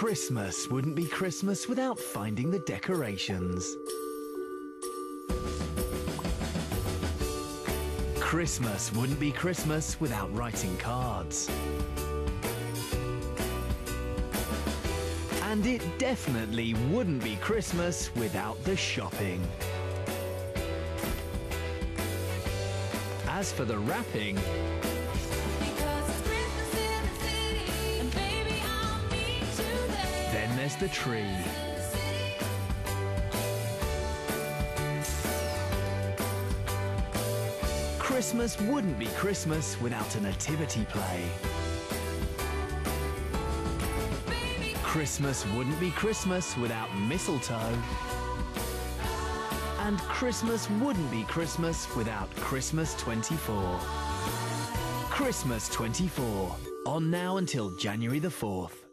Christmas wouldn't be Christmas without finding the decorations. Christmas wouldn't be Christmas without writing cards. And it definitely wouldn't be Christmas without the shopping. As for the wrapping, then there's the tree. Christmas wouldn't be Christmas without a nativity play. Christmas wouldn't be Christmas without mistletoe. And Christmas wouldn't be Christmas without Christmas 24. Christmas 24, on now until January the 4th.